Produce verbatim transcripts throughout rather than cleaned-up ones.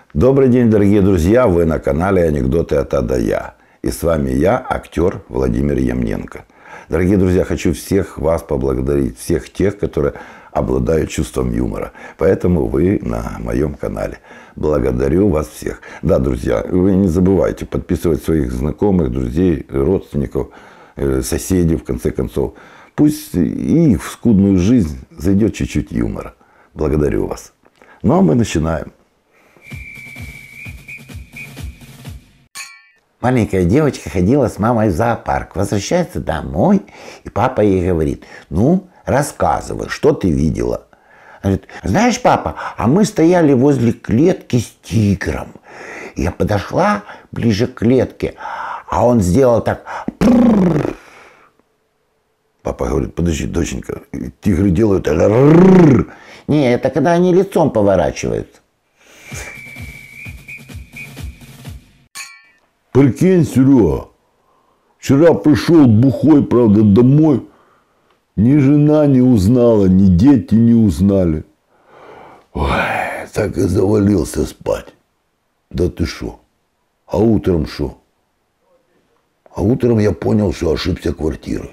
Добрый день, дорогие друзья! Вы на канале «Анекдоты от А до Я». И с вами я, актер Владимир Ямненко. Дорогие друзья, хочу всех вас поблагодарить. Всех тех, которые обладают чувством юмора. Поэтому вы на моем канале. Благодарю вас всех. Да, друзья, вы не забывайте подписывать своих знакомых, друзей, родственников, соседей, в конце концов. Пусть и в скудную жизнь зайдет чуть-чуть юмора. Благодарю вас. Ну, а мы начинаем. Маленькая девочка ходила с мамой в зоопарк. Возвращается домой, и папа ей говорит: ну, рассказывай, что ты видела. Она говорит: знаешь, папа, а мы стояли возле клетки с тигром. Я подошла ближе к клетке, а он сделал так. Папа говорит: подожди, доченька, тигры делают... Не, это когда они лицом поворачиваются. Прикинь, Серега, вчера пришел бухой, правда, домой. Ни жена не узнала, ни дети не узнали. Ой, так и завалился спать. Да ты шо? А утром шо? А утром я понял, что ошибся квартирой.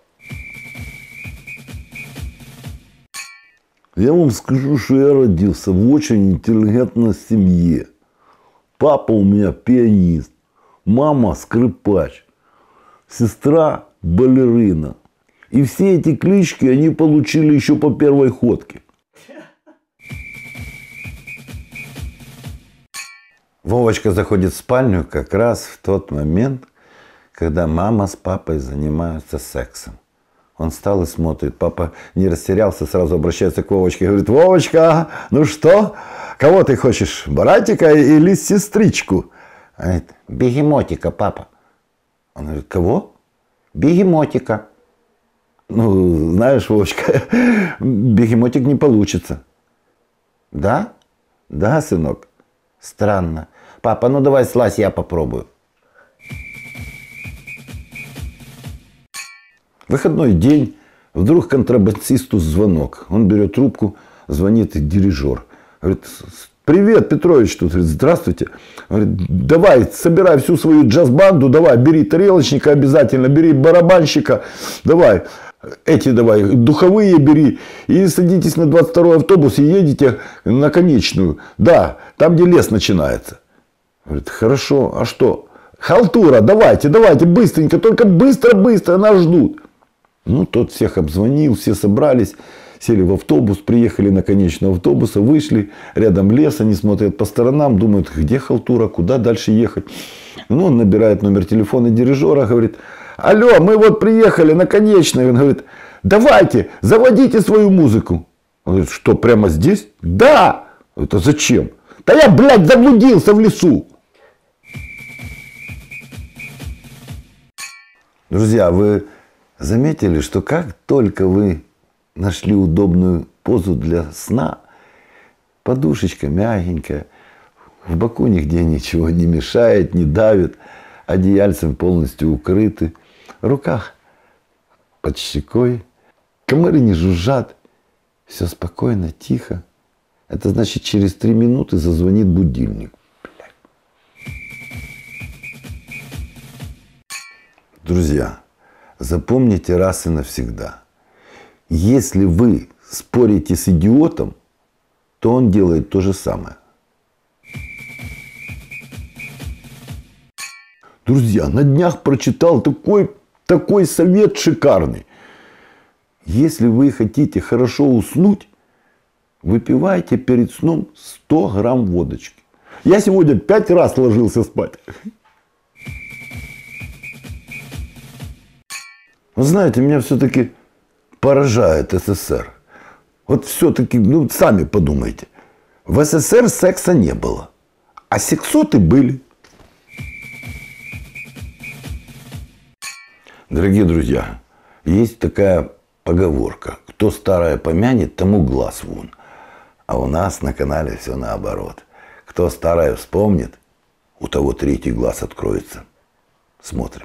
Я вам скажу, что я родился в очень интеллигентной семье. Папа у меня пианист. Мама скрипач, сестра балерина. И все эти клички они получили еще по первой ходке. Вовочка заходит в спальню как раз в тот момент, когда мама с папой занимаются сексом. Он встал и смотрит. Папа не растерялся, сразу обращается к Вовочке и говорит: Вовочка, ну что, кого ты хочешь, братика или сестричку? Он говорит: бегемотика, папа. Он говорит: кого? Бегемотика. Ну, знаешь, Вовочка, бегемотик не получится. Да? Да, сынок. Странно. Папа, ну давай слазь, я попробую. Выходной день. Вдруг контрабасисту звонок. Он берет трубку, звонит дирижер. Говорит: привет, Петрович тут. Говорит: здравствуйте. Говорит: давай, собирай всю свою джаз-банду, давай, бери тарелочника обязательно, бери барабанщика, давай, эти давай, духовые бери, и садитесь на двадцать второй автобус и едете на Конечную. Да, там, где лес начинается. Говорит: хорошо, а что? Халтура, давайте, давайте, быстренько, только быстро-быстро, нас ждут. Ну, тот всех обзвонил, все собрались. Сели в автобус, приехали на Конечную автобуса, вышли, рядом лес, они смотрят по сторонам, думают, где халтура, куда дальше ехать. Ну, он набирает номер телефона дирижера, говорит: алло, мы вот приехали на Конечную. Он говорит: давайте, заводите свою музыку. Он говорит: что, прямо здесь? Да! Это зачем? Да я, блядь, заблудился в лесу. Друзья, вы заметили, что как только вы нашли удобную позу для сна, подушечка мягенькая, в боку нигде ничего не мешает, не давит, одеяльцем полностью укрыты, в руках под щекой, комары не жужжат, все спокойно, тихо. Это значит, через три минуты зазвонит будильник. Друзья, запомните раз и навсегда. Если вы спорите с идиотом, то он делает то же самое. Друзья, на днях прочитал такой, такой совет шикарный. Если вы хотите хорошо уснуть, выпивайте перед сном сто грамм водочки. Я сегодня пять раз ложился спать. Вы знаете, меня все-таки поражает СССР. Вот все-таки, ну, сами подумайте. В СССР секса не было, а сексоты были. Дорогие друзья, есть такая поговорка: кто старое помянет, тому глаз вон. А у нас на канале все наоборот. Кто старое вспомнит, у того третий глаз откроется. Смотрим.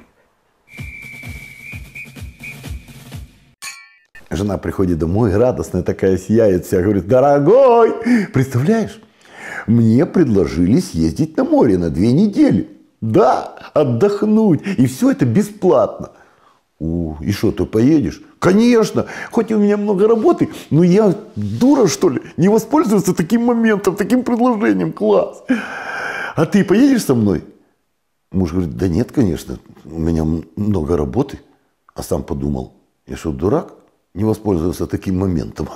Жена приходит домой, радостная такая, сияет вся, говорит: дорогой, представляешь, мне предложили съездить на море на две недели. Да, отдохнуть. И все это бесплатно. О, и что, ты поедешь? Конечно, хоть и у меня много работы, но я дура, что ли, не воспользоваться таким моментом, таким предложением. Класс. А ты поедешь со мной? Муж говорит, да нет, конечно, у меня много работы. А сам подумал, я что, дурак? Не воспользовался таким моментом.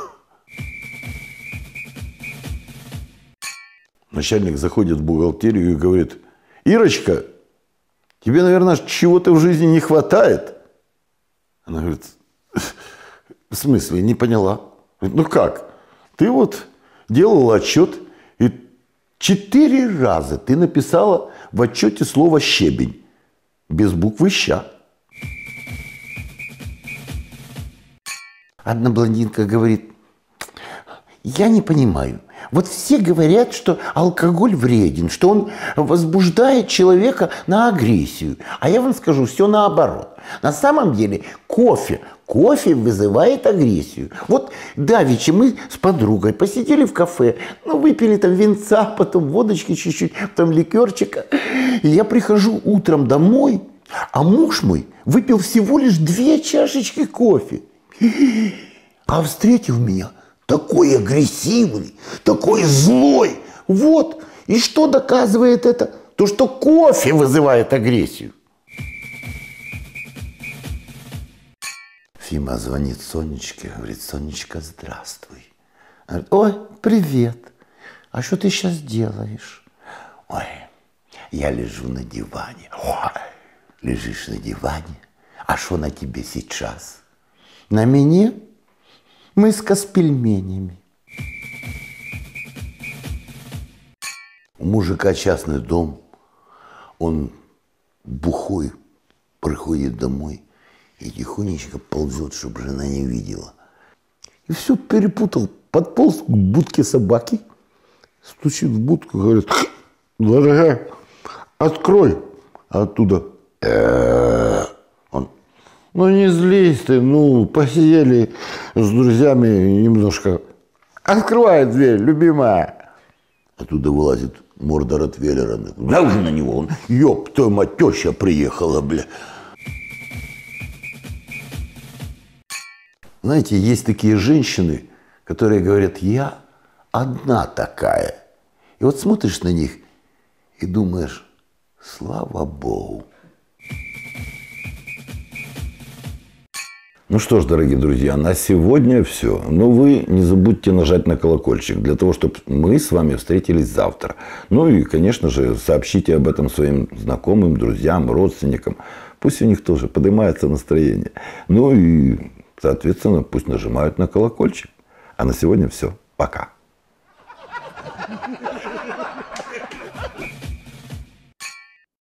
Начальник заходит в бухгалтерию и говорит, Ирочка, тебе, наверное, чего-то в жизни не хватает. Она говорит, в смысле, не поняла. Говорит, ну как? Ты вот делала отчет, и четыре раза ты написала в отчете слово «щебень» без буквы «ща». Одна блондинка говорит, я не понимаю. Вот все говорят, что алкоголь вреден, что он возбуждает человека на агрессию. А я вам скажу, все наоборот. На самом деле кофе, кофе вызывает агрессию. Вот давеча мы с подругой посидели в кафе, ну, выпили там винца, потом водочки чуть-чуть, потом ликерчика. И я прихожу утром домой, а муж мой выпил всего лишь две чашечки кофе. А встретил меня такой агрессивный, такой злой. Вот. И что доказывает это? То, что кофе вызывает агрессию. Фима звонит Сонечке, говорит, Сонечка, здравствуй. Она говорит, ой, привет. А что ты сейчас делаешь? Ой, я лежу на диване. Ой, лежишь на диване? А что на тебе сейчас? На мне миска с пельменями. У мужика частный дом, он бухой приходит домой и тихонечко ползет, чтобы жена не видела. И все перепутал, подполз к будке собаки, стучит в будку, говорит, дорогая, открой, а оттуда... Он, ну не злись ты, ну посидели с друзьями немножко. Открывает дверь, любимая. Оттуда вылазит морда ротвейлера. Да уже на него, он, ёб твою мать, теща приехала, бля. Знаете, есть такие женщины, которые говорят, я одна такая. И вот смотришь на них и думаешь, слава Богу. Ну что ж, дорогие друзья, на сегодня все. Но вы не забудьте нажать на колокольчик, для того, чтобы мы с вами встретились завтра. Ну и, конечно же, сообщите об этом своим знакомым, друзьям, родственникам. Пусть у них тоже поднимается настроение. Ну и, соответственно, пусть нажимают на колокольчик. А на сегодня все. Пока.